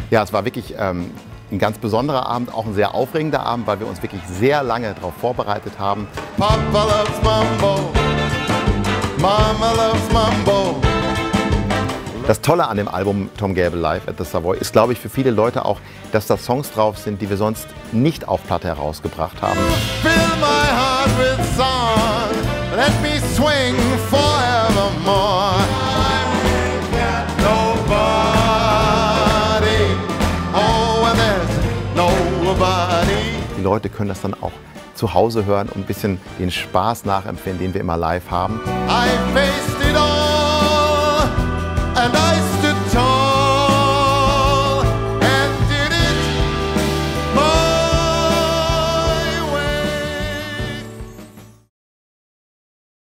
Ja, es war wirklich ein ganz besonderer Abend, auch ein sehr aufregender Abend, weil wir uns wirklich sehr lange darauf vorbereitet haben. Papa loves Mambo, Mama loves Mambo. Das Tolle an dem Album Tom Gable Live at the Savoy ist, glaube ich, für viele Leute auch, dass da Songs drauf sind, die wir sonst nicht auf Platte herausgebracht haben. Fill my heart with song, let me swing forevermore. I've got nobody, oh, and there's nobody. Die Leute können das dann auch zu Hause hören und ein bisschen den Spaß nachempfinden, den wir immer live haben. I faced it all, and I stood